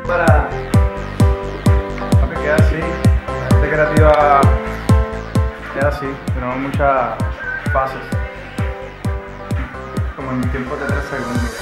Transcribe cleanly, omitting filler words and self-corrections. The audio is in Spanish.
para que quede así. La gente creativa queda así, tenemos muchas fases, como en tiempos de 3 segundos.